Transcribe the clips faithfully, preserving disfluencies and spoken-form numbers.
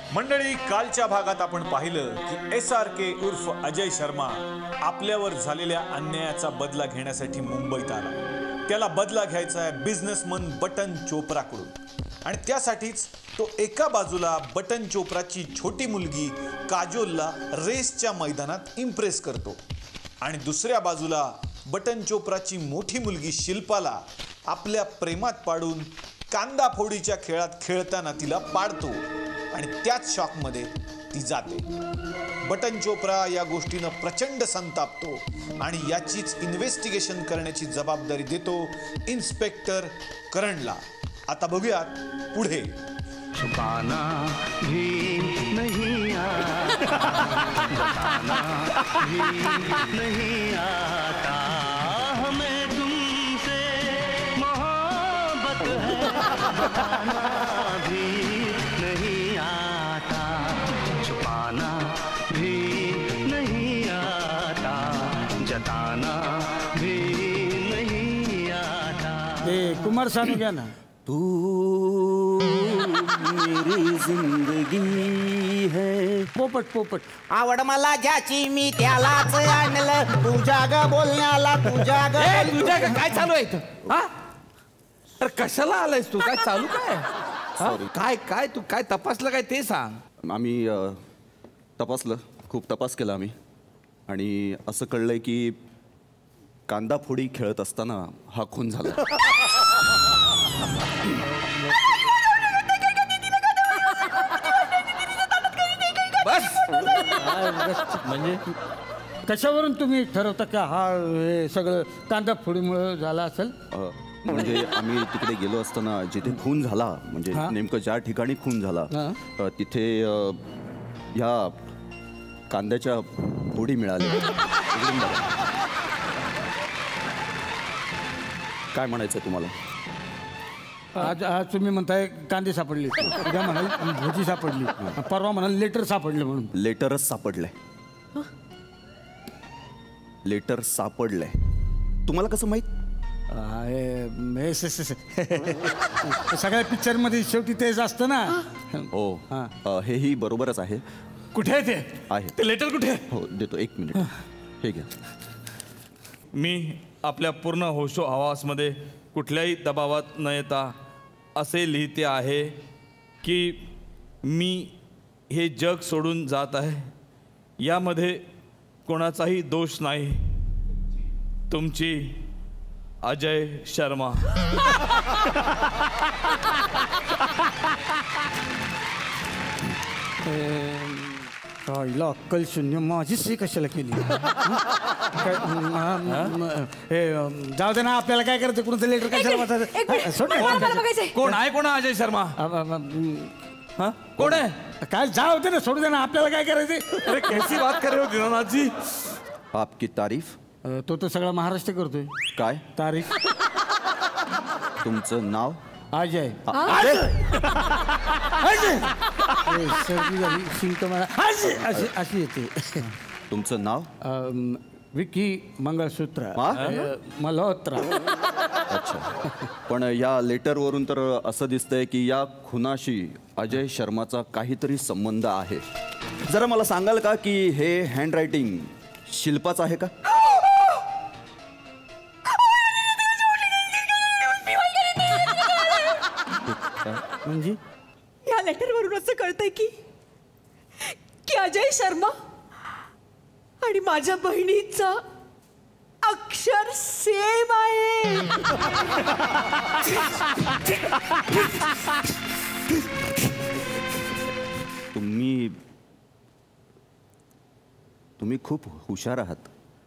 मंडळी, कालच्या भागात आपण पाहिलं की एस आर के उर्फ अजय शर्मा आपल्यावर झालेल्या अन्यायाचा बदला घेण्यासाठी मुंबईत आला. त्याला बदला घ्यायचा आहे बिझनेसमन बटन चोप्राकडून, आणि त्यासाठीच तो एका बाजूला बटन चोप्राची छोटी मुलगी काजोलला रेसच्या मैदानात इम्प्रेस करतो, आणि दुसऱ्या बाजूला बटन चोप्राची मोठी मुलगी शिल्पाला आपल्या प्रेमात पाडून कांदा फोडीच्या खेळात खेळताना तिला पाडतो, आणि त्याच शॉकमध्ये ती जाते. बटन चोप्रा या गोष्टीनं प्रचंड संतापतो आणि याचीच इन्व्हेस्टिगेशन करण्याची जबाबदारी देतो इन्स्पेक्टर करणला. आता बघूयात पुढे. छुपाना भी नहीं आता, बताना भी नहीं आता, हमें तुमसे मोहब्बत है, बताना भी नहीं आता, छुपाना भी नहीं आता, जताना भी नहीं आता. ए कुमार सानू घ्या ना. तू मेरी जिंदगी है. पोपट पोपट. आवड मला ज्याची मी त्यालाच आणलं, तुझ्या ग बोलण्याला तुझ्या ग. तुझ्या ग काय चालू आहे इथं? हा अरे कशाला आलायस तू? काय चालू काय? काय काय तू काय तपासलं काय ते सांग. आम्ही तपासलं, खूप तपास केला आम्ही, आणि असं कळलंय की कांदा फोडी खेळत असताना हा खून झाला. बस म्हणजे कशावरून तुम्ही ठरवता का हा हे सगळं कांदा फोडीमुळे झाला असेल? म्हणजे आम्ही तिकडे गेलो असताना जिथे खून झाला, म्हणजे नेमकं ज्या ठिकाणी खून झाला तिथे ह्या कांद्याच्या फोडी मिळाल्या. काय म्हणायचं तुम्हाला? आज आज तुम्ही म्हणताय कांदे सापडले, उद्या म्हणाल भोजी सापडली, परवा म्हणाल लेटर सापडले. म्हणून लेटरच सापडलंय. लेटर सापडलंय. तुम्हाला कसं माहित? सगळ्या पिक्चर मध्ये शेवटी तेच असतं ना. हो, हेही बरोबरच आहे. कुठे आहे ते? आहे ते लेटर कुठे? हो देतो, एक मिनिट. हे घ्या. मी आपल्या पूर्ण होशो हवासमध्ये कुठल्याही दबावात न येता असे लिहिते आहे की मी हे जग सोडून जात आहे. यामध्ये कोणाचाही दोष नाही. तुमची अजय शर्मा. हिला अक्कल शून्य माझी सी कशाला केली? हे जाऊ दे ना, आपल्याला काय करायचं? कुणाचं लेटर कशाला वाचायचं? कोण आहे? कोण अजय शर्मा? कोण आहे? काय जाऊ दे ना, सोडू दे ना, आपल्याला काय करायचं? अरे कैसी बात कर रहे हो दीनानाथ जी? आपकी तारीफ. तो तर सगळा महाराष्ट्र करतोय. काय तारीफ? तुमचं नाव? अजय. सर्दी झाली, शिंक मला अशी अशी येते. तुमचं नाव? विकी मंगळसूत्र मल्होत्रा. अच्छा, पण या लेटरवरून तर असं दिसतंय की या खुनाशी अजय शर्माचा काहीतरी संबंध आहे. जरा मला सांगाल का की हे हँड रायटिंग शिल्पाचं आहे का? म्हणजे या लेटरवरून असं कळतंय की की अजय शर्मा आणि माझ्या बहिणीचं अक्षर सेम आहे. तुम्ही तुम्ही खूप हुशार आहात.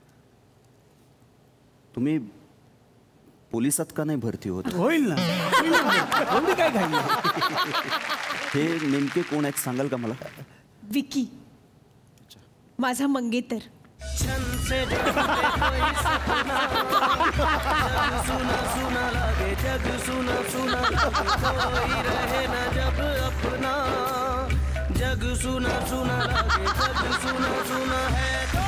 तुम्ही पोलिसात का नाही भरती होत? होईल ना. काय घाई? हे नेमके कोण आहेत सांगाल का मला? विकी, माझा मंगेतर. सुना सुना लगे जग सुना सुना कोई रहे न जब अपना. जग सुना सुना लगे जग सुना सुना है तो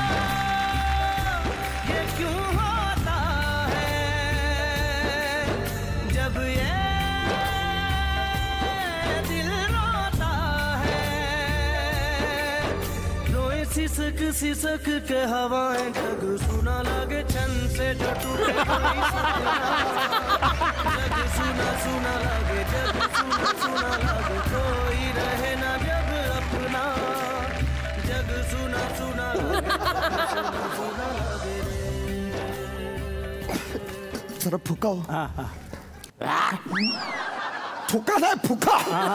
ये क्यों होता है जब ये दिल रोता है. सिसक के हवाएं जग सुना लगे छन से जो टूटे कोई सपना जग सुना सुना लगे जग सुना सुना लगे कोई रहे ना जब अपना जग सुना सुना लगे जग सुना सुना लगे जरा फुका हो. फुका नाही फुका.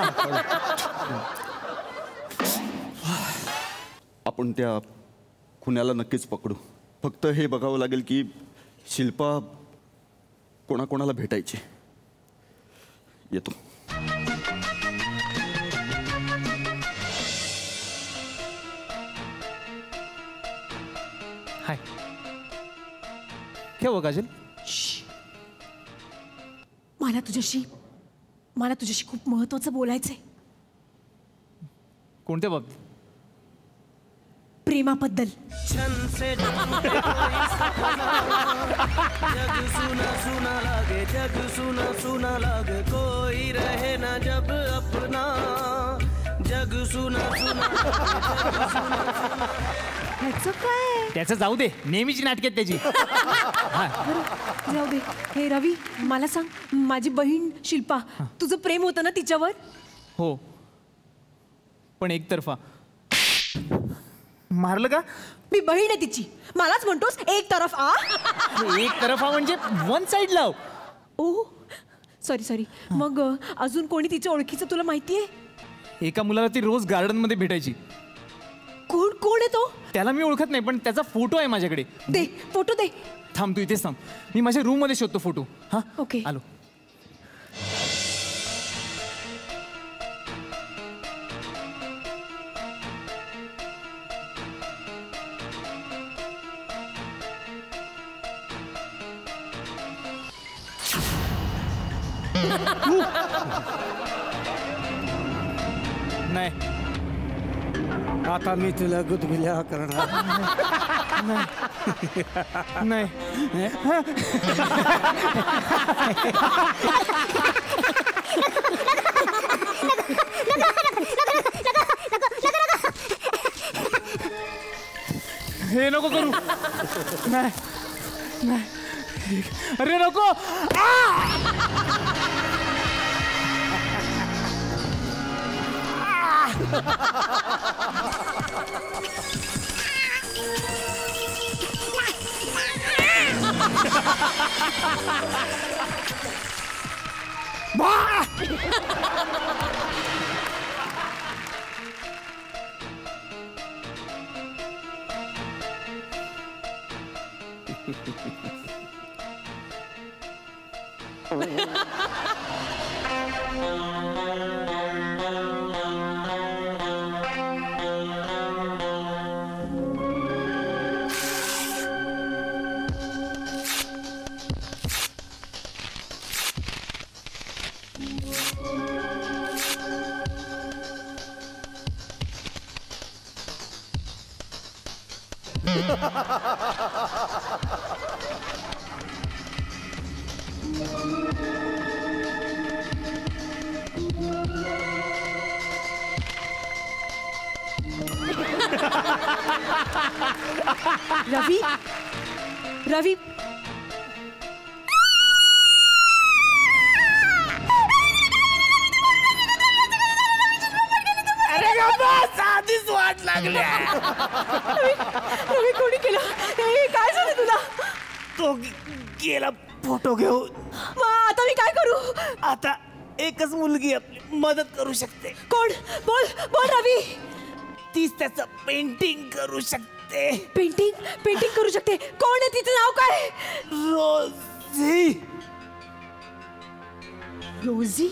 आपण त्या खुन्याला नक्कीच पकडू. फक्त हे बघावं लागेल की शिल्पा कोणाकोणाला भेटायची. येतो. हाय काय हो काजल? मला तुझ्याशी मला तुझ्याशी खूप महत्वाचं बोलायचंय. कोणत्या बाबतीत? प्रेमाबद्दल. छन से जो टूटे कोई सपना जग सुना सुना लगे जग सुना सुना लगे कोई रहे ना जब अपना जग सुना सुना लगे, जग सुना सुना. ह्याचं काय? त्याचं जाऊ दे, नेहमीची नाटक आहेत त्याची. जाऊ दे. हे रवी मला सांग, माझी बहीण शिल्पा, तुझं प्रेम होतं ना तिच्यावर? हो पण एकतर्फा. मारलं का? मी बहीण आहे तिची, मलाच म्हणतोस एक तरफ आ? एक तरफा म्हणजे one side love. Oh sorry sorry. मग अ, अजून कोणी तिच्या ओळखीचं तुला माहितीये? एका मुलाला ती रोज गार्डन मध्ये भेटायची. कोण कोण आहे तो? त्याला मी ओळखत नाही पण त्याचा फोटो आहे माझ्याकडे. दे फोटो दे. थांब तू इथेच थांब, मी माझ्या रूम मध्ये शोधतो फोटो. हा ओके. आलो. नाही आता मी तुला गुदगुल्या करणार. नाही हे नको करू. नाही नाही अरे नको. रवी रवी आधीच वाट लागल्या. रवी कोणी केलं हे? काय झालं तुला? तो गेला फोटो घेऊन. मग आता मी काय करू? आता एकच मुलगी आपली मदत करू शकते. कोण? बोल बोल रवी. तीच त्याचं पेंटिंग करू शकते. पेंटिंग पेंटिंग करू शकते? कोण आहे? तिचं नाव काय? रोजी. रोजी.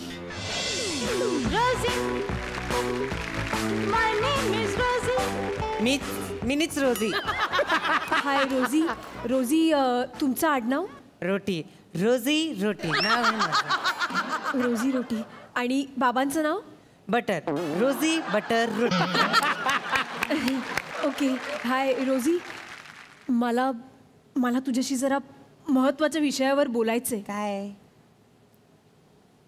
मी मिनीच रोजी. हाय रोजी. रोजी अ, तुमचं आडनाव? रोटी. रोजी रोटी नाव आहे माझं. रोजी रोटी. आणि बाबांचं नाव? Butter. Rosie Butter Roti. Okay. Hi Rosie. मला मला तुझ्याशी जरा महत्वाच्या विषयावर बोलायचंय. काय?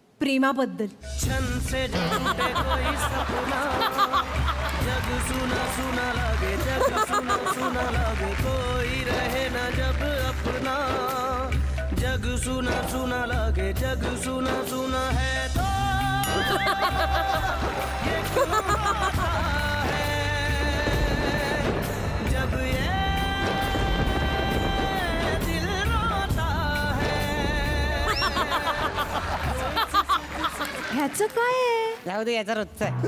प्रेमाबद्दल. छन से जो टूटे कोई सपना जग सुना सुना लगे जग सुना सुना लगे कोई रहे ना जब अपना जग सुना सुना लगे जग सुना सुना है तो ये क्यों होता है जब ये दिल रोता है ह्याचं काय आहे? जाऊ दे याचा रोजचा आहे.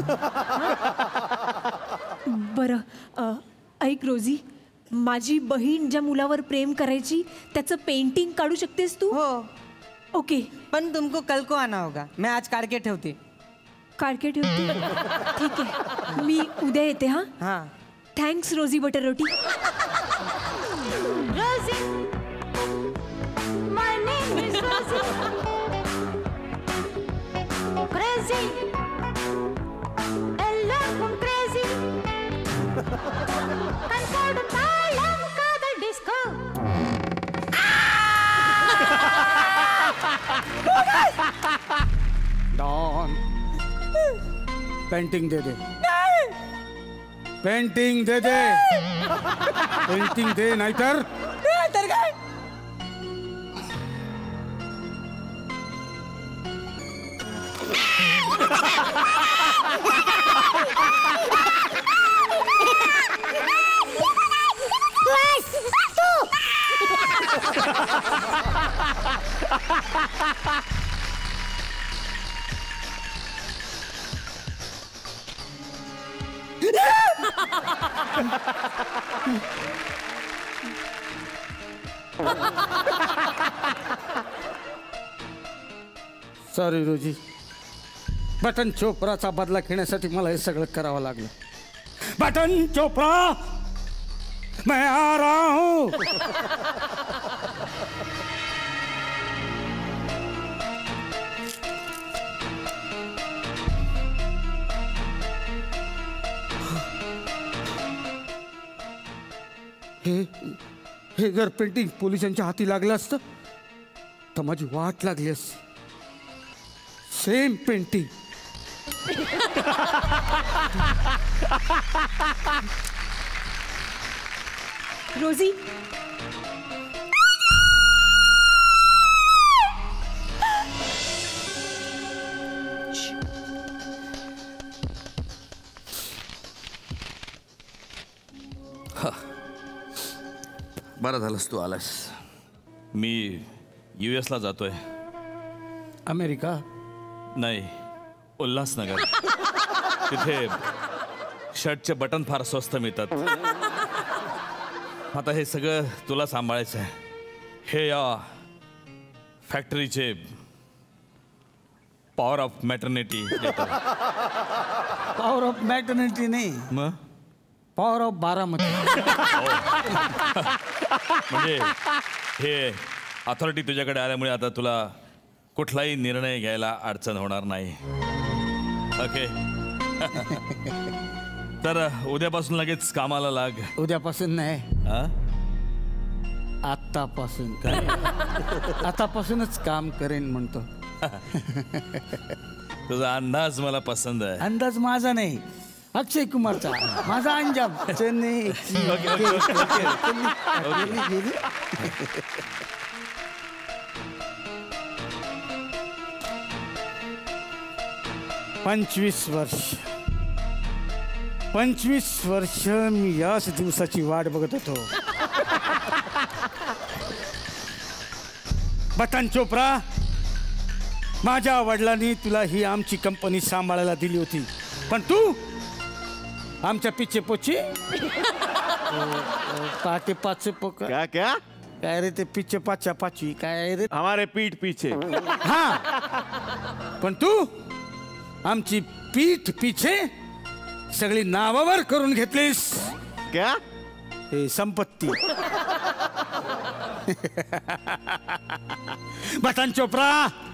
बरं अ, ऐक रोजी, माझी बहीण ज्या मुलावर प्रेम करायची त्याचं पेंटिंग काढू शकतेस तू? हो ओके. पण तुमको कल को आना होगा. मैं आज काढके ठेवते. काढके ठेवते. ठीक आहे, मी उद्या येते. हा हा thanks Rosie Butter Roti. Rosie, my name is Rosie. Crazy, ella con crazy. Cantar talam cada disco. डॉन पेंटिंग दे दे. पेंटिंग दे दे. पेंटिंग दे नाहीतर तर काय सॉरी रोजी, बटन चोप्राचा बदला घेण्यासाठी मला हे सगळं करावं लागलं. बटन चोप्रा, मैं आ रहा हूं. हे हे जर पेंटिंग पोलिसांच्या हाती लागलं असतं तर माझी वाट लागली असती. Same painting. रोजी, बरं झालंस तू आलास. मी यू एसला जातोय. अमेरिका नाही, उल्हासनगर. तिथे शर्टचे बटन फार स्वस्त मिळतात. आता हे सगळं तुला सांभाळायचं आहे. हे या फॅक्टरीचे पॉवर ऑफ मॅटर्निटी देतात. पॉवर ऑफ मॅटर्निटी नाही, मग पॉवर ऑफ बारामती. म्हणजे हे अथॉरिटी तुझ्याकडे आल्यामुळे आता तुला कुठलाही निर्णय घ्यायला अडचण होणार नाही. ओके. तर उद्यापासून लगेच कामाला लाग. उद्यापासून नाही, हा? आतापासून. काय आतापासूनच काम करेन म्हणतो. तुझा अंदाज मला पसंत आहे. अंदाज माझा नाही, अक्षय कुमारचा. माझा अंजाम Chennai. Okay, okay, okay, okay. पंचवीस वर्ष पंचवीस वर्ष मी याच दिवसाची वाट बघत होतो. बटन चोप्रा, माझ्या वडिलांनी तुला ही आमची कंपनी सांभाळायला दिली होती, पण तू आमच्या पिछे पोची पाटे पाच पोक. क्या क्या काय रे ते पिछे पाच्या पाचवी काय रे? हमारे पीठ पीछे. हा, पण तू आमची पीठ पिछे सगळी नावावर करून घेतलीस. क्या? हे संपत्ती. बटन चोप्रा,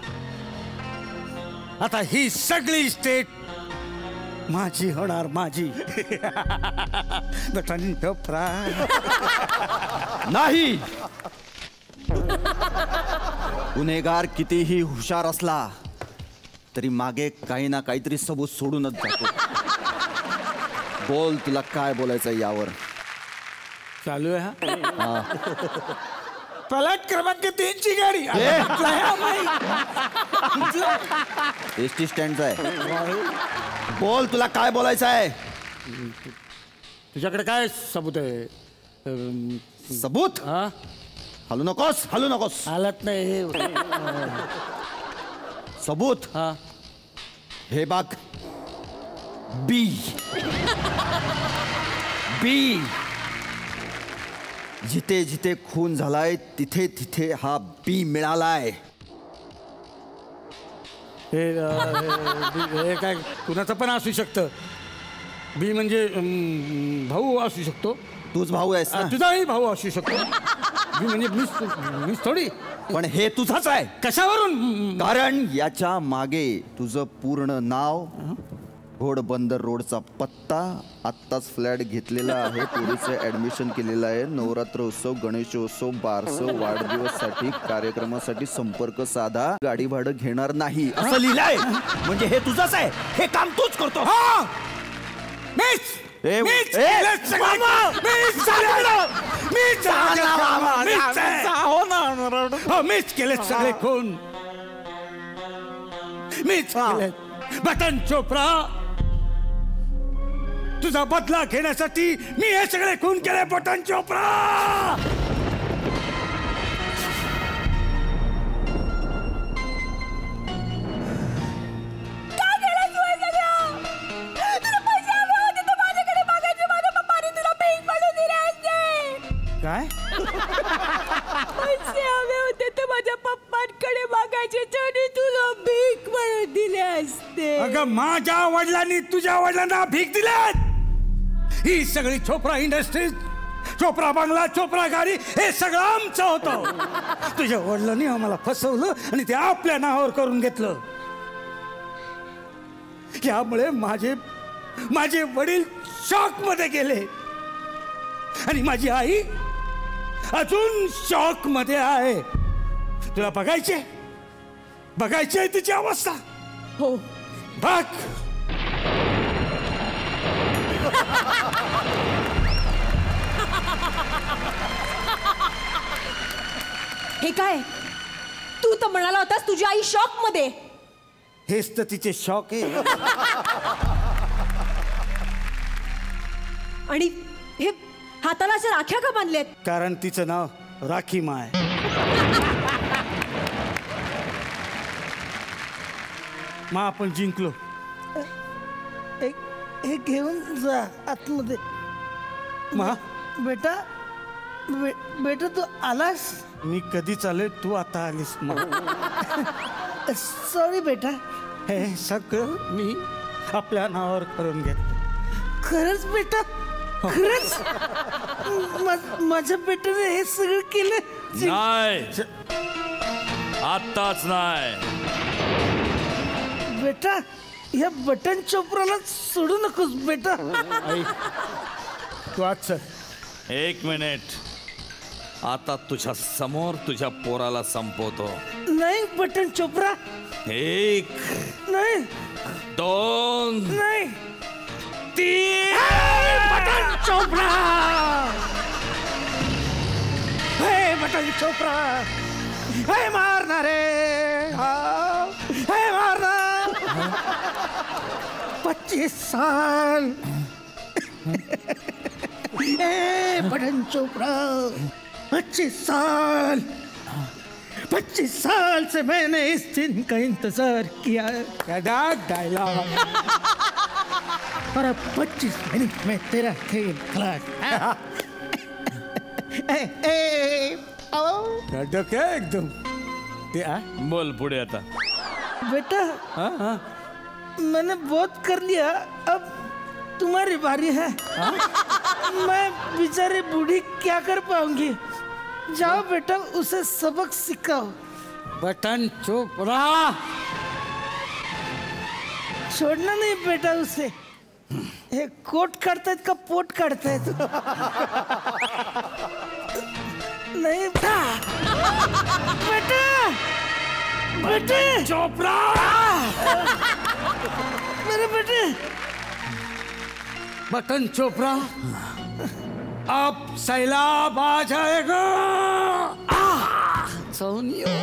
आता ही सगळी स्टेट माझी होणार, माझी. बटन चोप्रा नाही. गुन्हेगार कितीही हुशार असला तरी मागे काही ना काहीतरी सबूत सोडूनच जातो. बोल तुला काय बोलायचं यावर. चालू आहे हा हा. प्लॅट क्रमांक तीनची गाडी एस टी स्टँडचा आहे. बोल तुला काय बोलायचं आहे. तुझ्याकडे काय सबूत आहे. अम, सबूत. हा हलू नकोस हलू नकोस. हालत नाही हे. सबूत. हा हे बाग बी बी जिथे जिथे खून झालाय तिथे तिथे हा बी मिळालाय. हे अं, हे- हे काय कुणाचं पण असू शकतं. बी म्हणजे अं, भाऊ असू शकतो. तूच भाऊ आहेस ना. तुझाही भाऊ असू शकतो. बी म्हणजे मीच मीच थोडी. पण हे तुझाच आहे. कशावरून. कारण याच्या मागे तुझं पूर्ण नाव, घोडबंदर रोडचा पत्ता, आत्ताच फ्लॅट घेतलेला आहे, पोरीचं ऍडमिशन केलेलं आहे, नवरात्रोत्सव, गणेशोत्सव, बारसं, वाढदिवसासाठी कार्यक्रमासाठी संपर्क साधा, गाडी भाडं घेणार नाही असं लिहिलंय. म्हणजे हे तुझंच आहे. हे काम तूच करतो. मीच ए, मीच ए, केलं सगळं. मामा! मीच केलं. मीच मीच आहे. हो, मीच केले सगळे खून. मीच केले. बटन चोप्रा, तुझा बदला घेण्यासाठी मी हे सगळे खून केले. बटन चोप्रा. काय पैसे हवे होते तर माझ्या पप्पांकडे मागायचे तरी तुला भीक म्हणून दिले असते. अगं माझ्या वडिलांनी तुझ्या वडिलांना भीक दिल्यात. ही सगळी चोप्रा इंडस्ट्रीज, चोप्रा बंगला, चोप्रा गाडी हे सगळं आमचं होतं. तुझ्या वडिलांनी आम्हाला फसवलं आणि ते आपल्या नावावर करून घेतलं. यामुळे माझे माझे वडील शॉक मध्ये गेले आणि माझी आई अजून शॉक मध्ये आहे. तुला बघायचे बघायची तिची अवस्था. हो बघ. हे काय तू तर म्हणाला होतास तुझी आई शॉक मध्ये. हेच तर तिचे शॉक आहे. आणि हे हाताला अशा राख्या का बांधल्यात. कारण तिचं नाव राखी माय. मग आपण जिंकलो. हे घेऊन जा आतमध्ये. मा बेटा बे, बेटा तू आलास. मी कधी चालेल तू आता आलीस. सॉरी बेटा. हे सगळं मी आपल्या नावावर करून घेतलं. खरंच बेटा खरंच. मा- माझ्या बेटाने हे सगळं केलं. नाही आत्ताच नाही. बेटा या बटन चोप्राला सोडू नकोस बेटा. तू आज चल. एक मिनिट. आता तुझ्या समोर तुझ्या पोराला संपवतो. नाही बटन चोप्रा. एक नाही दोन नाही तीन. बटन चोप्रा. हे बटन चोप्रा. हे मारणार रे. हे मारणार. पच्चीस साल. ए बटन चोप्रा पच्चीस साल पच्चीस साल से मैंने इस दिन का इंतजार किया. डायलॉग. और अब पच्चीस मिनट में तेरा खेल खत्म. क्या एकदम ते आ? बोल पुढे आता. बेटा हाँ हाँ मैंने बहुत कर लिया. अब तुम्हारी बारी है. मैं बेचारी बूढ़ी क्या कर पाऊंगी. जाओ बेटा उसे सबक सिखाओ. बटन चोप्रा. छोड़ना नहीं बेटा उसे. हे कोट काढतायत का पोट काढतायत. नहीं बेटा बेटे चोप्रा. मेरे बेटे बटन चोपड़ा अब सैलाब आ जाएगा। सोनिया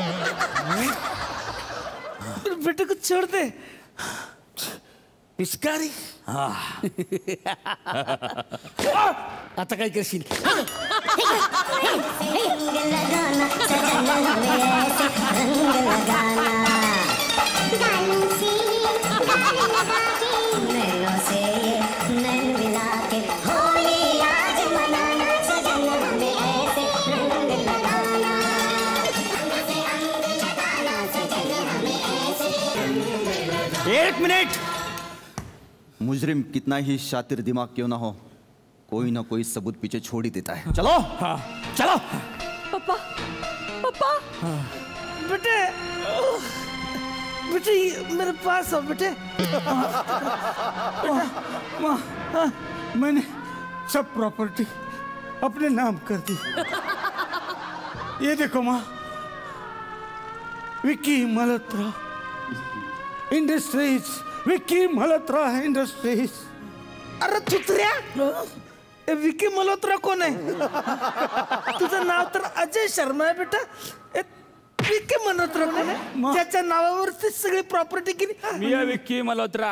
बेटे को छोड़ दे। पिचकारी आता काय करशील? एक मिनट। मुजरिम कितना ही शातिर दिमाग क्यों ना हो, कोई ना कोई सबूत पीछे छोड़ ही देता है। चलो हाँ चलो। पापा पापा बेटे बेटे ये मेरे पास आओ बेटे। माँ हाँ, मैंने सब प्रॉपर्टी अपने नाम कर दी। ये देखो माँ, विक्की मल्होत्रा इंडस्ट्रीज, विक्की मल्होत्रा इंडस्ट्रीज। अरे चुतऱ्या, ए विक्की मल्होत्रा कोण आहे? तुझं नाव तर अजय शर्मा आहे बेटा। ए विक्की मल्होत्रा कोण आहे? त्याच्या नावावरती सगळी प्रॉपर्टी केली। मी आहे विक्की मल्होत्रा।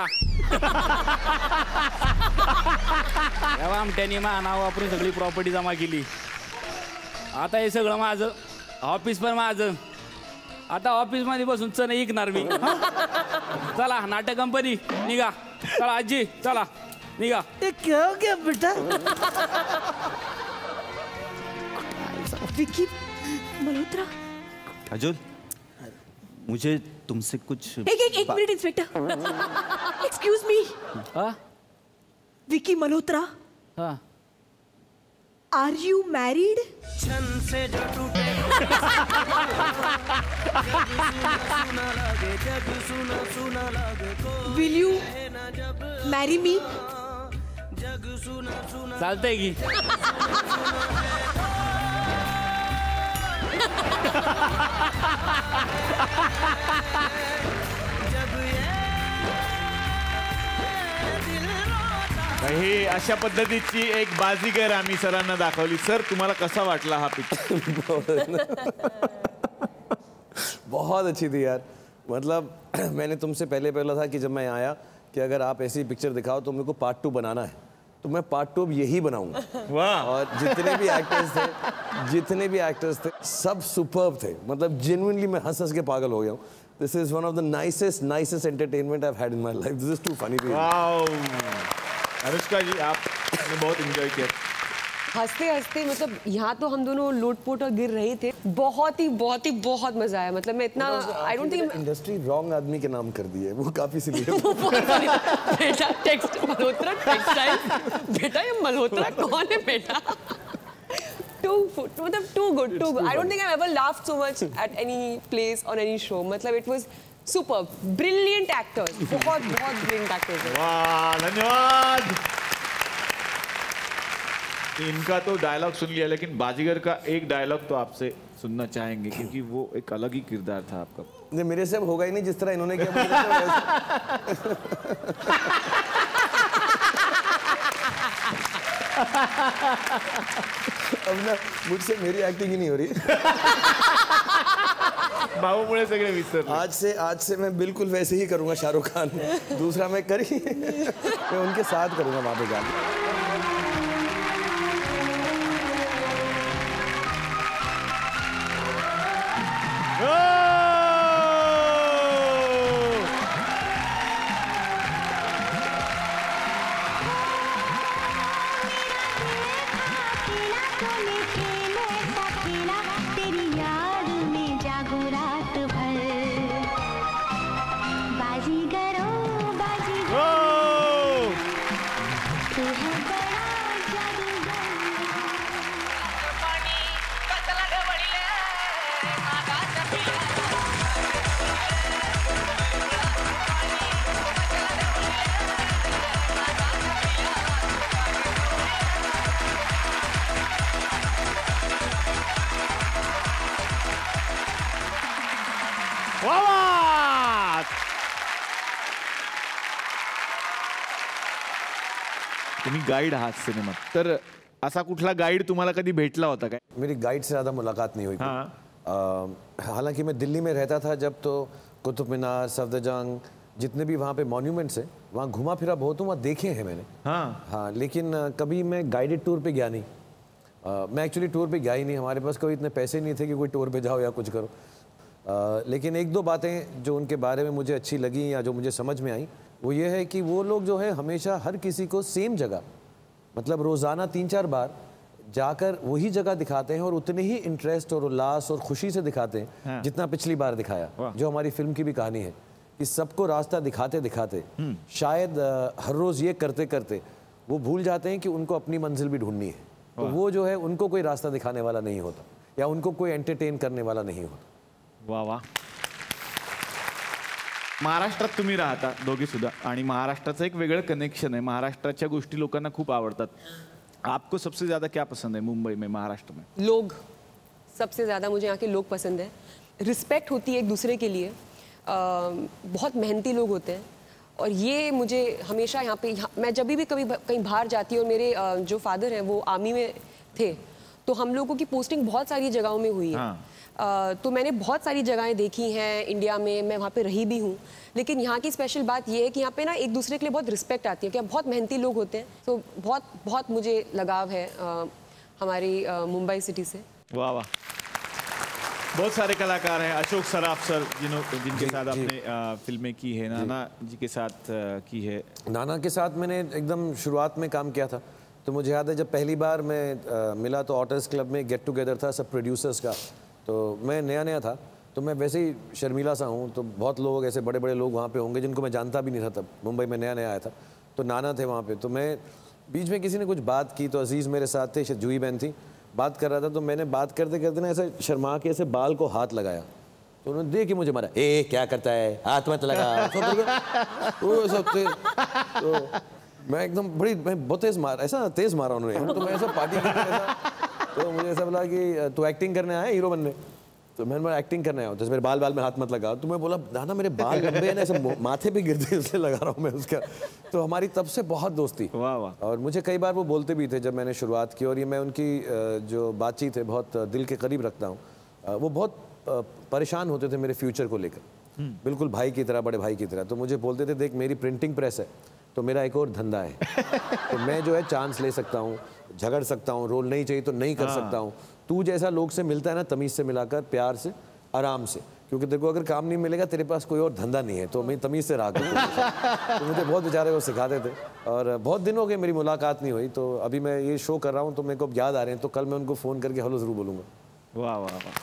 या आमट्याने मा नाव वापरून सगळी प्रॉपर्टी जमा केली। आता हे सगळं माझं, ऑफिस पण माझं। आता ऑफिस मध्ये बसून चण ऐकणार मी। चला नाटक कंपनी निघा। चला आजी चला निघा। ये क्या हो गया बेटा? विक्की मल्होत्रा। अजुल, मुझे तुमसे कुछ एक एक एक minute inspector, excuse me. Vicky Malhotra, are you married? छन से जो टूटे जग सुना सुना लगे। Will you marry me? जग सुना सुना चालतंय की। हे अशा पद्धतीची एक बाजीगर आम्ही सरांना दाखवली। सर तुम्हाला कसा वाटला हा पिक्चर? बहुत अच्छी थी यार। मतलब मैंने तुमसे पहले बोला था कि जब मैं आया कि अगर आप ऐसी पिक्चर दिखाओ तो मेरे को पार्ट टू बनाना है, तो मैं पार्ट टू अब यही बनाऊंगा। वाह। और जितने भी एक्टर्स थे जितने भी एक्टर्स थे सब सुपर्ब थे। मतलब जेन्युइनली मैं हंस हंस के पागल हो गया हूँ। This is one of the nicest nicest entertainment I have had in my life. This is too funny. Wow Anushka ji, आपने बहुत एंजॉय किया। हंसते हंसते मतलब यहाँ तो हम दोनों लोटपोट और गिर रहे थे। बहुत ही बहुत ही बहुत मजा आया। मतलब मैं इतना I don't think industry wrong आदमी के नाम कर दी है, वो काफी सीरियस। बेटा टेक्स्ट मल्होत्रा टेक्सटाइल, बेटा ये मल्होत्रा कौन है बेटा? Too मतलब too good, too good. I don't think I've ever laughed so much at any place on any show. मतलब it was superb, brilliant actors, बहुत बहुत brilliant actors हैं। वाह धन्यवाद। इनका तो डायलॉग सुन लिया, लेकिन बाजीगर का एक डायलॉग तो आपसे सुनना चाहेंगे, क्योंकि वो एक अलग ही किरदार था आपका। नहीं मेरे से अब होगा ही नहीं जिस तरह इन्होंने किया। अब ना मुझसे मेरी एक्टिंग ही नहीं हो रही। बाबूमुळे सगळे विसर। आज से आज से मैं बिल्कुल वैसे ही करूंगा शाहरुख खान। दूसरा मैं कर ही मैं उनके साथ करूंगा वहां पे जाके। तुम्ही गाईड आहात सिनेमात, तर असा कुठला गाईड तुम्हाला कधी भेटला होता काय? मेरी गाइड से ज़्यादा मुलाकात नहीं हुई। हाँ। हालांकि मैं दिल्ली में रहता था जब, तो कुतुब मीनार, सफदरजंग, जितने भी वहाँ पे मॉन्यूमेंट्स हैं वहाँ घुमा फिरा बहुत हूँ, वहाँ देखे हैं मैंने। हाँ हाँ लेकिन कभी मैं गाइडेड टूर पे गया नहीं। uh, मैं एक्चुअली टूर पे गया ही नहीं, हमारे पास कोई इतने पैसे नहीं थे कि कोई टूर पे जाओ या कुछ करो। uh, लेकिन एक दो बातें जो उनके बारे में मुझे अच्छी लगी या जो मुझे समझ में आई वो ये है कि वो लोग जो है हमेशा हर किसी को सेम जगह, मतलब रोज़ाना तीन चार बार जाकर वही जगह दिखाते हैं और उतने ही इंटरेस्ट और उल्लास और खुशी से दिखाते हैं हाँ। जितना पिछली बार दिखाया। जो हमारी फिल्म की भी कहानी है कि सबको रास्ता दिखाते दिखाते शायद हर रोज़ ये करते करते वो भूल जाते हैं कि उनको अपनी मंजिल भी ढूंढनी है। तो वो जो है उनको कोई रास्ता दिखाने वाला नहीं होता या उनको कोई एंटरटेन करने वाला नहीं होता। वाह वाह. महाराष्ट्रात तुम्ही राहता दोघी सुद्धा आणि महाराष्ट्राचं एक वेगळं कनेक्शन आहे. महाराष्ट्राच्या गोष्टी लोकांना खूप आवडतात. आपको सबसे ज्यादा क्या पसंद है मुंबई में, महाराष्ट्र में? लोग, सबसे ज़्यादा मुझे यहाँ के लोग पसंद है. रिस्पेक्ट होती है एक दूसरे के लिए. आ, बहुत मेहनती लोग होते हैं और ये मुझे हमेशा यहाँ पे यहाँ, मैं जब भी कभी कहीं बाहर जाती हूँ और मेरे आ, जो फादर हैं वो आर्मी में थे तो हम लोगों की पोस्टिंग बहुत सारी जगहों में हुई है. हाँ. आ, तो मैंने बहुत सारी जगहें देखी हैं इंडिया में, मैं वहाँ पे रही भी हूँ. लेकिन यहाँ की स्पेशल बात ये है कि यहाँ पे ना एक दूसरे के लिए बहुत रिस्पेक्ट आती है कि बहुत मेहनती लोग होते हैं. तो बहुत बहुत मुझे लगाव है आ, हमारी मुंबई सिटी से. वाह वाह. बहुत सारे कलाकार हैं. अशोक सराफ सर जिन्हों जिनके साथ आपने फिल्में की है, नाना जी के साथ की है. नाना के साथ मैंने एकदम शुरुआत में काम किया था. तो मुझे याद है जब पहली बार मैं आ, मिला तो ऑटर्स क्लब में गेट टुगेदर था सब प्रोड्यूसर्स का. तो मैं नया नया था तो मैं वैसे ही शर्मीला सा हूँ. तो बहुत लोग ऐसे बड़े बड़े लोग वहाँ पे होंगे जिनको मैं जानता भी नहीं था तब. मुंबई में नया नया आया था तो नाना थे वहाँ पे. तो मैं बीच में किसी ने कुछ बात की तो अजीज़ मेरे साथ थे, जूही बहन थी, बात कर रहा था. तो मैंने बात करते करते ना ऐसे शर्मा के ऐसे बाल को हाथ लगाया तो उन्होंने देख के मुझे मारा, ए क्या करता है, हाथ मत लगा. तो सब थे तो मैं एकदम बड़ी मैं बहुत तेज़ मार ऐसा तेज़ मारा उन्होंने. तो मैं ऐसा पार्टी ऐसा तो मुझे ऐसा बोला कि तू एक्टिंग करने आया हीरो बनने. तो मैंने बोला एक्टिंग करने आया हूँ. तो मेरे बाल बाल में हाथ मत लगा. तो मैं बोला नाना मेरे बाल लंबे हैं ना, ऐसे माथे पे गिरते हैं इसलिए लगा रहा हूँ मैं उसका. तो हमारी तब से बहुत दोस्ती. वाह वाह. और मुझे कई बार वो बोलते भी थे जब मैंने शुरुआत की और ये मैं उनकी जो बातचीत है बहुत दिल के करीब रखता हूँ. वो बहुत परेशान होते थे मेरे फ्यूचर को लेकर, बिल्कुल भाई की तरह, बड़े भाई की तरह. तो मुझे बोलते थे देख मेरी प्रिंटिंग प्रेस है तो मेरा एक और धंधा है. तो मैं जो है चांस ले सकता हूँ, झगड़ सकता हूँ, रोल नहीं चाहिए तो नहीं कर सकता हूँ. तू जैसा लोग से मिलता है ना तमीज़ से मिलाकर, प्यार से, आराम से, क्योंकि तेरे को अगर काम नहीं मिलेगा तेरे पास कोई और धंधा नहीं है. तो मैं तमीज़ से रहा करूँ. तो मुझे बहुत बेचारे वो सिखाते थे और बहुत दिन हो गए मेरी मुलाकात नहीं हुई. तो अभी मैं ये शो कर रहा हूँ तो मेरे को याद आ रहे हैं. तो कल मैं उनको फ़ोन करके हॅलो ज़रूर बोलूँगा. वाह वाह वाह.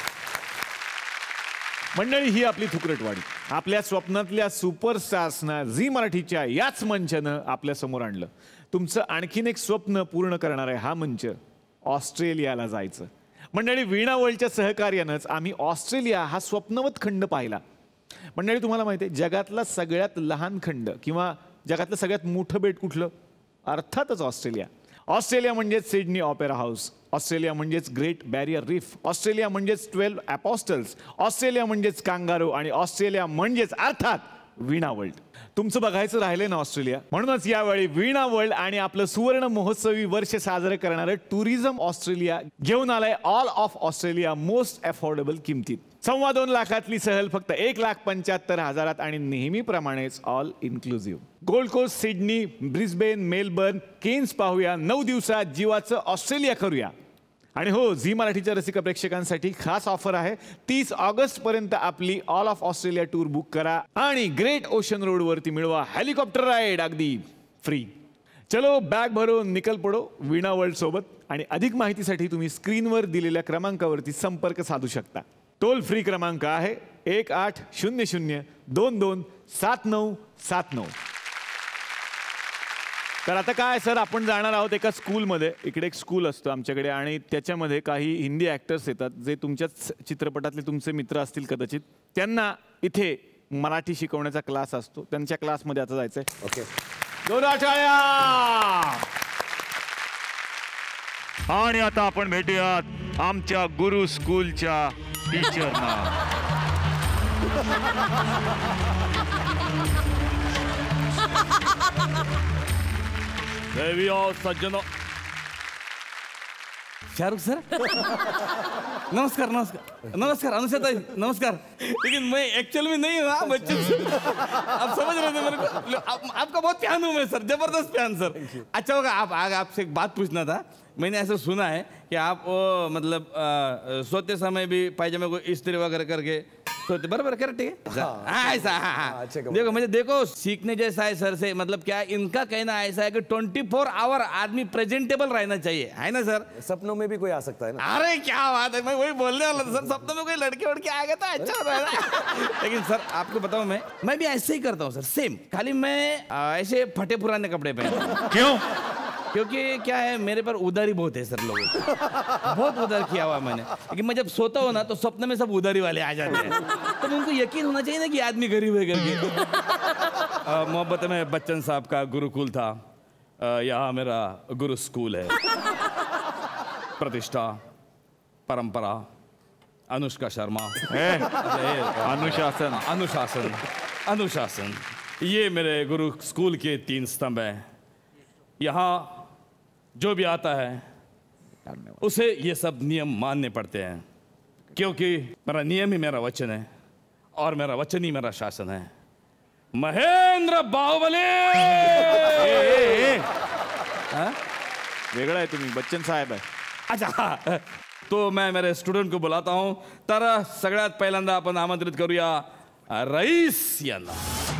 मंडळी ही आपली थुकरटवाडी. आपल्या स्वप्नातल्या सुपरस्टार्सना झी मराठीच्या याच मंचानं आपल्या समोर आणलं. तुमचं आणखीन एक स्वप्न पूर्ण करणार आहे हा मंच, ऑस्ट्रेलियाला जायचं. मंडळी वीणा वर्ल्डच्या सहकार्यानंच आम्ही ऑस्ट्रेलिया हा स्वप्नवत खंड पाहिला. मंडळी तुम्हाला माहिती आहे जगातला सगळ्यात लहान खंड किंवा जगातलं सगळ्यात मोठं बेट कुठलं? अर्थातच ऑस्ट्रेलिया. ऑस्ट्रेलिया म्हणजेच सिडनी ऑपेरा हाऊस, ऑस्ट्रेलिया म्हणजेच ग्रेट बॅरियर रीफ, ऑस्ट्रेलिया म्हणजेच ट्वेल्व ॲपॉस्टल्स, ऑस्ट्रेलिया म्हणजेच कांगारू आणि ऑस्ट्रेलिया म्हणजेच अर्थात वीणा वर्ल्ड. तुमचं बघायचं राहिलं ना ऑस्ट्रेलिया, म्हणूनच यावेळी वीणा वर्ल्ड आणि आपलं सुवर्ण महोत्सवी वर्ष साजरं करणारं टुरिझम ऑस्ट्रेलिया घेऊन आलंय all of Australia most affordable किमतीत. सव्वा दोन लाखातली सहल फक्त एक लाख पंच्याहत्तर हजारात आणि नेहमीप्रमाणेच all inclusive. Gold coast, Sydney, Brisbane, Melbourne, Cairns पाहूया. नऊ दिवसात जीवाचं ऑस्ट्रेलिया करूया. आणि हो, झी मराठीच्या रसिक प्रेक्षकांसाठी खास ऑफर आहे. तीस ऑगस्ट पर्यंत आपली all of Australia tour book करा आणि ग्रेट ओशन रोड वरती मिळवा हेलिकॉप्टर राईड अगदी फ्री. चलो बॅग भरो निकल पडो वीणा वर्ल्ड सोबत. आणि अधिक माहितीसाठी तुम्ही स्क्रीनवर दिलेल्या क्रमांकावरती संपर्क साधू शकता. टोल फ्री क्रमांक आहे एक आठ शून्य शून्य दोन दोन सात नऊ सात नऊ. तर आता काय सर, आपण जाणार आहोत एका स्कूलमध्ये. इकडे एक स्कूल असतं आमच्याकडे आणि त्याच्यामध्ये काही हिंदी ॲक्टर्स येतात जे तुमच्याच चित्रपटातले तुमचे मित्र असतील कदाचित. त्यांना इथे मराठी शिकवण्याचा क्लास असतो. त्यांच्या क्लासमध्ये आता जायचंय. ओके, जोरदार टाळ्या. आणि आता आपण भेटूयात आमच्या गुरु स्कूलच्या टीचरना. देवी और सज्जनों, शाहरुख सर नमस्कार नमस्कार नमस्कार अनुषा ताई नमस्कार। लेकिन मैं एक्चुअल में नहीं हूँ हाँ बच्चन आप समझ रहे थे मेरे को आप, आपका बहुत फैन हूँ मैं सर, जबरदस्त फैन सर। अच्छा होगा आप आगे आपसे एक बात पूछना था। मैंने ऐसा सुना है कि आप वो मतलब आ, सोते समय भी पायजामे को इस्त्री वगैरह करके सोते, बराबर करेक्ट है हाँ ऐसा हाँ हाँ देखो मुझे देखो सीखने जैसा है सर से। मतलब क्या इनका कहना ऐसा है कि ट्वेंटी फोर आवर आदमी प्रेजेंटेबल रहना चाहिए, है ना सर? सपनों में भी कोई आ सकता है ना। अरे क्या बात है, मैं वही बोलने वाला था सर, सपनों में कोई लड़के वड़के आ गया था अच्छा होता है ना। लेकिन सर आपको बताऊं मैं मैं भी ऐसे ही करता हूँ सर, सेम। खाली मैं आ, ऐसे फटे पुराने कपड़े पहनता। क्यों? क्योंकि क्या है मेरे पर उधारी बहुत है सर, लोगों को बहुत उधार किया हुआ मैंने। लेकिन मैं जब सोता हूँ ना तो सपने में सब उधारी वाले आ जाते हैं, तो उनको यकीन होना चाहिए ना कि आदमी गरीब है करके। मोहब्बत में बच्चन साहब का गुरुकुल था, यहाँ मेरा गुरु स्कूल है। प्रतिष्ठा, परंपरा, अनुष्का शर्मा, अनुशासन अनुशासन अनुशासन ये मेरे गुरु स्कूल के तीन स्तंभ हैं। यहाँ जो भी आता है उसे ये सब नियम मानने पड़ते हैं, क्योंकि मेरा नियम ही मेरा वचन है और मेरा वचन ही मेरा शासन है। महेंद्र बाहुबली। वेगळा आहे तुम्ही, बच्चन साहेब आहे। अच्छा तो मैं मेरे स्टुडंट को बोलाता हूँ, तर सगळ्यात पहिल्यांदा आपण आमंत्रित करूया रईस यांना।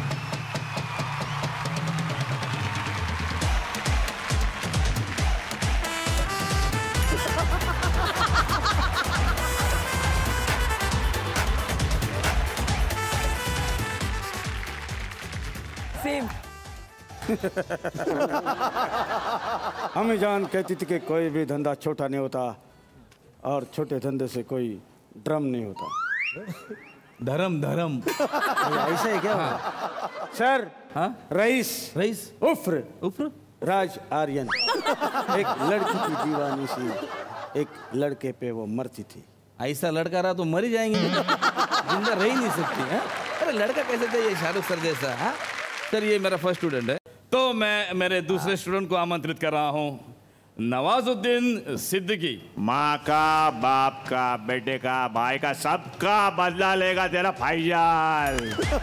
हमें जान कहती थी कि कोई भी धंधा छोटा नहीं होता और छोटे धंधे से कोई ड्रम नहीं होता। धर्म धर्म ऐसा है क्या? हाँ। सर हाँ रईस रईस उफ्र उफ्र राज आर्यन एक लड़की की दीवानी सी एक लड़के पे वो मरती थी। ऐसा लड़का रहा तो मर ही जाएंगे, जिंदा रह ही नहीं सकती है। अरे लड़का कैसे चाहिए शाहरुख सर जैसा? हाँ सर ये मेरा फर्स्ट स्टूडेंट है, तो मैं मेरे दूसरे स्टूडेंट को आमंत्रित कर रहा हूँ, नवाजुद्दीन सिद्दीकी। माँ का, बाप का, बेटे का, भाई का, सबका बदला लेगा तेरा भाईजान।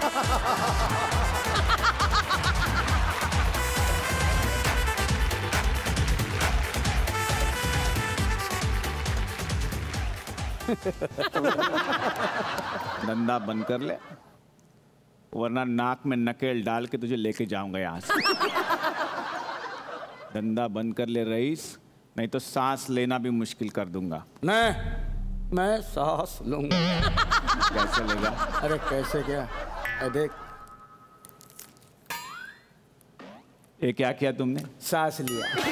धंधा बंद कर ले वरना नाक में नकेल डाल के तुझे लेके जाऊंगा यहाँ से। धंधा बंद कर ले रईस, नहीं तो सांस लेना भी मुश्किल कर दूंगा। नहीं मैं सांस लूंगा। कैसे लेगा? अरे कैसे क्या? अरे देख ये क्या किया तुमने? सांस लिया।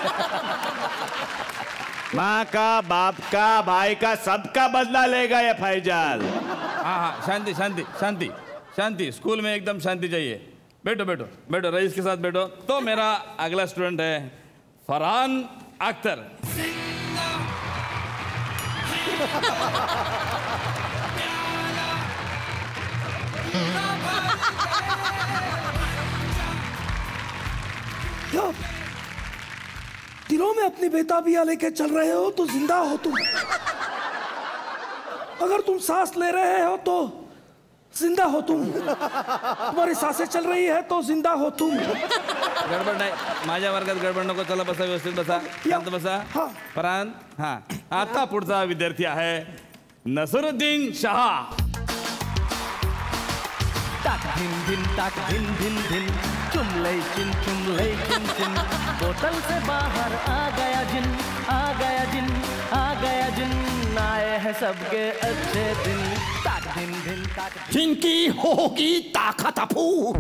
माँ का, बाप का, भाई का, सबका बदला लेगा ये भाईजान। हाँ हाँ शांति शांति शांति शांति, स्कूल में एकदम शांति चाहिए। बैठो बैठो बैठो रईस के साथ बैठो। तो मेरा अगला स्टूडेंट है फरहान अख्तर। क्या दिलों में अपनी बेताबियां लेके चल रहे हो तो जिंदा हो तुम। अगर तुम सांस ले रहे हो तो जिंदा हो तुम। तुम्हारी सांसें चल रही है तो जिंदा हो तुम। गडबड नाही, माझ्या वर्गात गडबड नको। चला बसा, व्यवस्थित बसा, शांत बसा। फरहान हाँ आता पुढचा विद्यार्थी आहे नसरुद्दीन शाह। ताक धिन धिन ताक धिन धिन धिन, चुमले चिन चुमले चिन चिन, बोतल से बाहर आ गया जिन, आ गया जिन, आ गया जिन, आए हैं सबके अच्छे दिन। ताक धिन धिन ताक जिनकी होगी ताकत अपूर,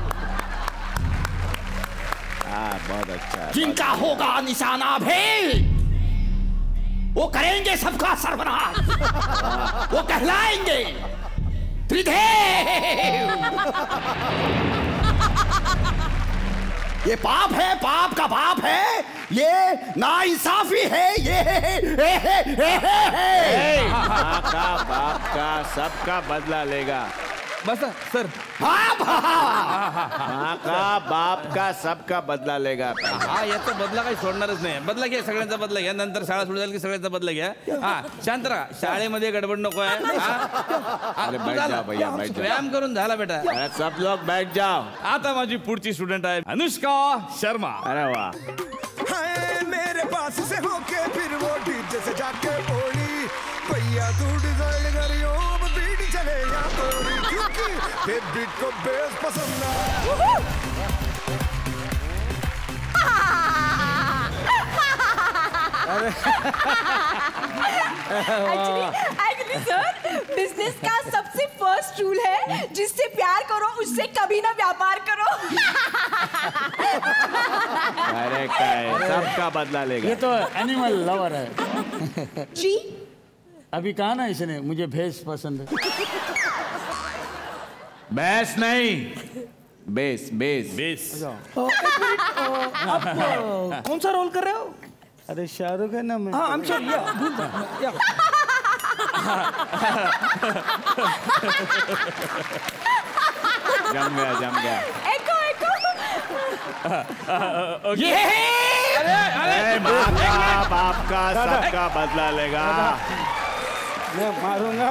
हाँ बहुत अच्छा। जिनका होगा निशाना भी, वो करेंगे सबका सर्वनाश। वो कहलाएंगे त्रिदेव। ये पाप है, पाप का पाप है, ये नाइंसाफी है, ये माँ का, बाप का, सबका बदला लेगा। बस सर माँ का बाप का सबका बदला लेगा. हा याचा बदला काही सोडणारच नाही. बदला घ्या, सगळ्यांचा बदला घ्या. नंतर शाळा सुरू झाली की सगळ्यांचा बदला घ्या. हा शांत राहा, शाळेमध्ये गडबड नको आहे. हा? अरे बैठ जाओ भैया, बैठ जाओ. व्यायाम करून झाला बेटा. अरे सब लोग बैठ जाओ. आता माझी पुढची स्टुडंट आहे अनुष्का शर्मा. अरे वाह. हाय मेरे पास से होके फिर वो डीजे से जाके बोली भैया तू डिजाइन करियो बीट चले या तोड़ी क्योंकि फिर बीट को बेस पसंद आया. एक्चुअली सर बिजनेस का सबसे फर्स्ट रूल है जिससे प्यार करो उससे कभी ना व्यापार करो. अरे काय सबका बदला लेगा. ये तो एनिमल लवर है. जी अभी कहा ना इसने मुझे भैंस पसंद है. भैंस नहीं, बेस बेस बेस. आप कौन सा रोल कर रहे हो? अरे शाहरुख है ना मैं. हाँ I'm sorry, yeah, भूल गया, yeah. जम गया जम गया. एको एको. ये अरे अरे माँ का बाप का सबका बदला लेगा. मैं मारूंगा.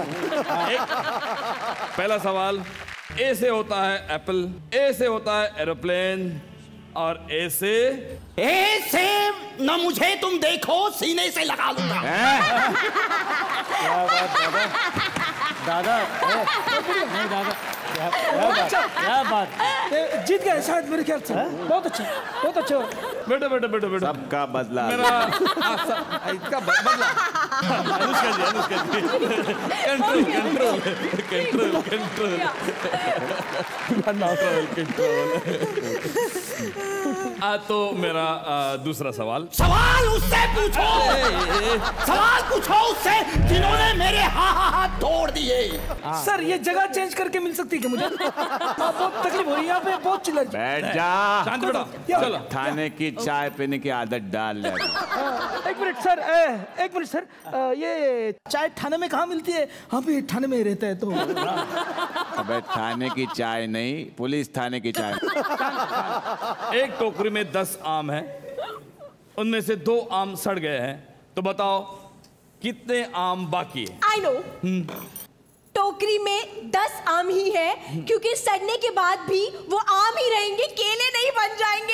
पहला सवाल, ए से होता है एप्पल, ए से होता है एरोप्लेन और ए से ए से न मुझे तुम देखो सीने से लगा लूंगा. क्या बात दादा. दादा नहीं दादा. क्या बात. जीत गए शायद मेरे ख्याल से. बहुत अच्छा बहुत अच्छा. बेटा बेटा बेटा बेटा सबका बदला. मेरा इसका बदला. Anushka ji Anushka ji control control control control control. आ तो मेरा आ, दूसरा सवाल. सवाल उससे पूछो. सवाल पूछो उससे जिन्होंने मेरे हाँ हाँ हाथ तोड़ दिए. सर ये जगह चेंज करके मिल सकती है क्या मुझे? बहुत तकलीफ हो रही है यहाँ पे, बहुत चिल्ला. बैठ जा. शांत बेटा. चलो खाने की चाय पीने की आदत डाल ले. एक मिनट सर, ए, एक मिनट सर, अ, ये चाय थाने में कहाँ मिलती है? हम भी थाने में ही रहते हैं तो. अबे थाने की चाय नहीं, पुलिस थाने की चाय. एक टोकरी में दस आम है, उनमें से दो आम सड़ गए हैं, तो बताओ कितने आम बाकी है? I know. टोकरी में दस आम ही है क्योंकि सड़ने के बाद भी वो आम ही रहेंगे, केले नहीं बन जाएंगे.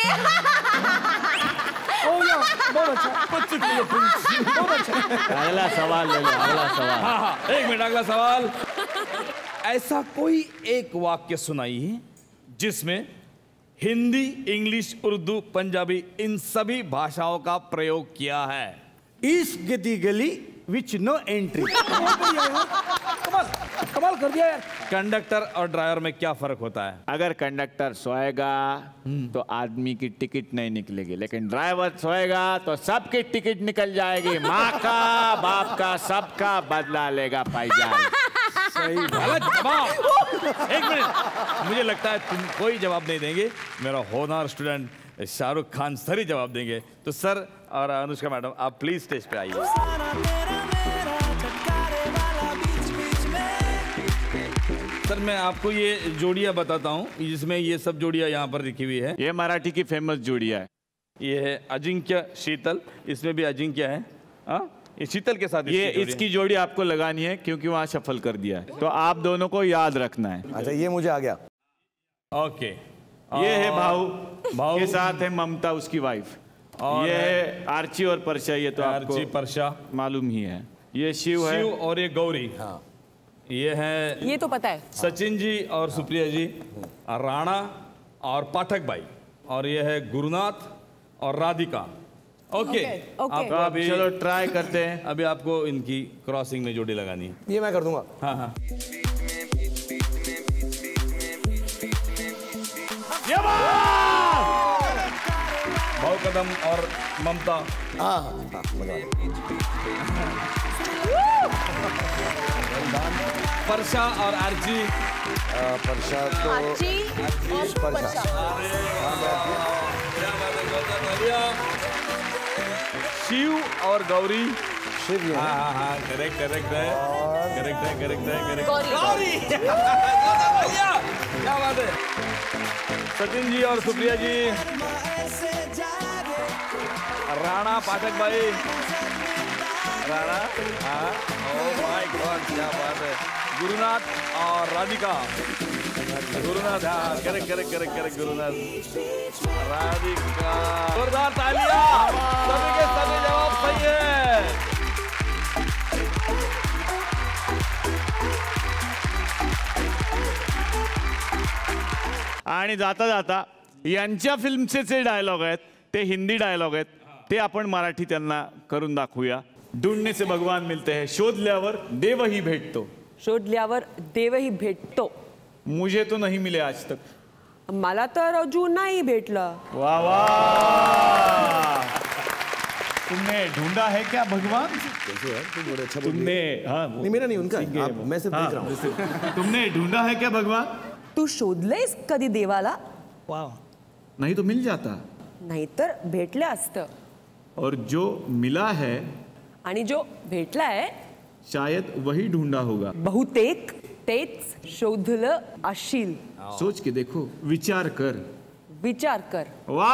बहुत अच्छा बहुत अच्छा. अगला सवाल ले लो. अगला सवाल. हाँ हाँ एक मिनट. अगला सवाल, ऐसा कोई एक वाक्य सुनाइए जिसमें हिंदी, इंग्लिश, उर्दू, पंजाबी इन सभी भाषाओं का प्रयोग किया है. इस गदी गली विच नो एंट्री. कमाल कमाल कर दिया यार. कंडक्टर और ड्राइवर में क्या फर्क होता है? अगर कंडक्टर सोएगा तो आदमी की टिकट नहीं निकलेगी, लेकिन ड्राइवर सोएगा तो सबकी टिकट निकल जाएगी. माँ का बाप का सबका बदला लेगा भाईजान. सही गलत जवाब. एक मिनट, मुझे लगता है तुम कोई जवाब नहीं देंगे. मेरा होनहार स्टूडेंट शाहरुख खान सर ही जवाब देंगे. तो सर और अनुष्का मैडम आप प्लीज स्टेज पे आइए. सर मैं आपको ये जोड़ियाँ बताता हूँ जिसमें ये सब जोड़ियाँ यहाँ पर लिखी हुई है. ये मराठी की फेमस जोड़ियाँ है. ये है अजिंक्य शीतल, इसमें भी अजिंक्य है. हाँ ये शीतल के साथ ये इसकी जोड़ी आपको लगानी है क्योंकि वहाँ सफल कर दिया है, तो आप दोनों को याद रखना है. अच्छा ये मुझे आ गया. ओके. ये है भाऊ. भाऊ के साथ है ममता उसकी वाइफ. ये है आर्ची और परशा. ये तो आर्ची परशा मालूम ही है. ये शिव है. शिव और ये गौरी. हाँ. ये है ये तो पता है सचिन जी और सुप्रिया जी, और राणा और पाठक भाई, और ये है गुरुनाथ और राधिका. Okay okay. आप अभी चलो ट्राई करते हैं. अभी आपको इनकी क्रॉसिंग में जोड़ी लगानी है. ये मैं कर दूंगा. हाँ हाँ. भाव कदम और ममता. हाँ हाँ परशा और आर्ची. परशा तो आर्ची और परशा. शिव और गौरी. शिव ये हाँ हाँ हाँ करेक्ट करेक्ट है करेक्ट है करेक्ट है करेक्ट गौरी। गौरी क्या बात है सचिन जी और सुप्रिया जी राणा पाठक भाई राणा हाँ ओह माय गॉड क्या बात है गुरुनाथ और राधिका गुरुनाथ हाँ correct correct correct correct Gurunath Radhika जोरदार तालियां सभी के सभी जवाब सही है आणि जाता जाता यांच्या फिल्मचे जे डायलॉग आहेत ते हिंदी डायलॉग आहेत ते आपण मराठी त्यांना करून दाखवूया. ढूंढने से भगवान मिलते हैं, शोधल्यावर देवही भेटतो. शोधल्यावर देवही भेटतो. मुझे तो नहीं मिले आज तक. मला तर अजून नाही भेटलं. वाह वाह तुमने ढूंढा है क्या भगवान? तुमने हाँ नहीं मेरा नहीं उनका है. आप- मैं सिर्फ देख रहा हूँ. तुमने ढूंढा है क्या भगवान? तू शोधलंयस कधी देवाला? वाह नहीं तो मिल जाता. नाहीतर भेटलं असतं. और जो मिला है आणि जो भेटलाय शायद वही ढूंढा होगा. बहुतेक तेच शोधलं असशील. सोच के देखो, विचार कर. विचार कर. वाह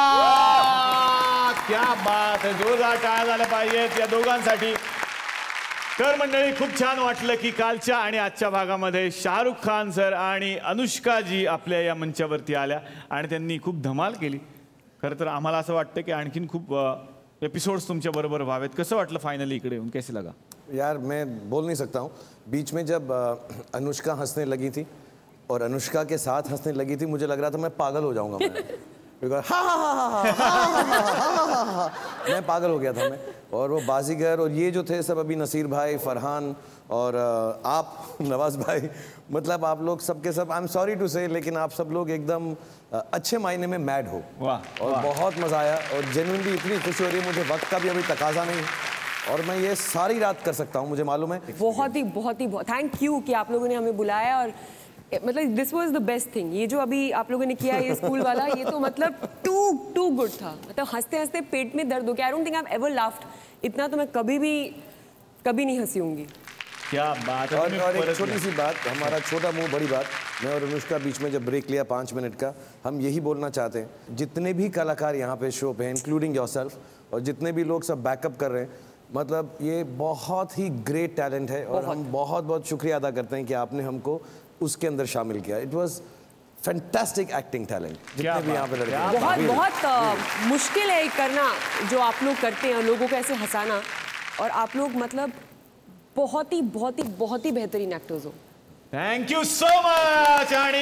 वाह क्या बात है. जोरदार टाळ्या झाल्या पाहिजेत या दोघांसाठी. तर मंडळी खूप छान वाटलं की कालच्या आणि आजच्या भागामध्ये शाहरुख खान सर आणि अनुष्का जी आपल्या या मंचावरती आल्या आणि त्यांनी खूप धमाल केली. खरं तर आम्हाला असं वाटतं की आणखीन खूप एपिसोड्स तुमच्या बरोबर व्हावेत. कसं वाटलं फायनली इकडे येऊन, कैसे लगा? यार मैं बोल नहीं सकता हूँ. बीच में जब अ, अनुष्का हंसने लगी थी और अनुष्का के साथ हंसने लगी थी मुझे लग रहा था मैं पागल हो जाऊंगा. मैं हा हा हा हा हा हा हा मैं पागल हो गया था मैं. और वो बाजीगर और ये जो थे सब अभी नसीर भाई, फरहान और अ, आप नवाज भाई, मतलब आप लोग सबके सब, I am sorry to say, लेकिन आप सब लोग एकदम अ, अच्छे मायने में मैड हो. वाह और बहुत मजा आया और जेन्युइनली इतनी खुशी हो रही है. मुझे वक्त का भी अभी तकाजा नहीं और मैं ये सारी रात कर सकता हूँ, मुझे मालूम है. बहुत ही बहुत ही बहुत थैंक यू कि आप लोगों ने हमें बुलाया. और मतलब दिस वाज द बेस्ट थिंग. ये जो अभी आप लोगों ने किया ये स्कूल वाला, ये तो मतलब टू टू गुड था. मतलब हंसते हंसते पेट में दर्द हो गया. I don't think I have ever laughed. इतना तो मैं कभी भी कभी नहीं हंसी होंगी. क्या बात है. और, और एक छोटी सी बात, हमारा छोटा मुंह बड़ी बात. मैं और अनुष्का बीच में जब ब्रेक लिया पाँच मिनट का, हम यही बोलना चाहते हैं जितने भी कलाकार यहाँ पे शो पे हैं, इंक्लूडिंग योरसेल्फ, और जितने भी लोग सब बैकअप कर रहे हैं, मतलब ये बहुत ही ग्रेट टैलेंट है और हम बहुत बहुत शुक्रिया अदा करते हैं कि आपने हमको उसके अंदर शामिल किया. It was fantastic acting talent. जितने भी यहाँ पे लड़के हैं. बहुत बहुत अ, मुश्किल है करना जो आप लोग करते हैं, लोगों को ऐसे हंसाना. और आप लोग मतलब बहुत ही बहुत ही बहुत ही बेहतरीन एक्टर्स हो. Thank you so much. आणि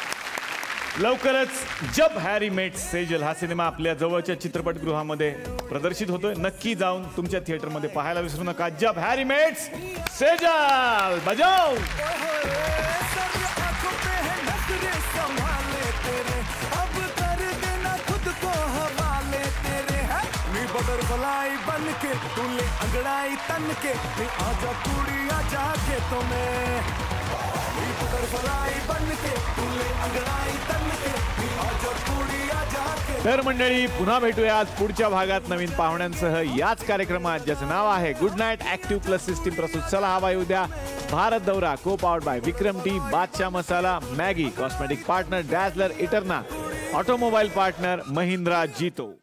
लवकरच जब हॅरी मेट सेजल हा सिनेमा आपल्या जवळच्या चित्रपटगृहामध्ये प्रदर्शित होतोय. नक्की जाऊन तुमच्या थिएटरमध्ये पाहायला विसरू नका. जब हॅरी मेट्स सेजल बजाव. बटरफ्लाई बन के तूने अंगड़ाई तन के नी आजा कुड़ी आजा के तुम्हें. बटरफ्लाई बन के तूने अंगड़ाई तन के नी आजा कुड़ी आजा के. तर मंडळी पुन्हा भेटूयात पुढच्या भागात नवीन पाहुण्यांसह याच कार्यक्रमात, ज्याचं नाव आहे good night active plus system प्रस्तुत. चला हवा येऊ द्या. भारत दौरा को powered by Vikram tea, Badshah masala, Maggi, cosmetic partner Dazzler, Eterna, automobile partner Mahindra जीतो.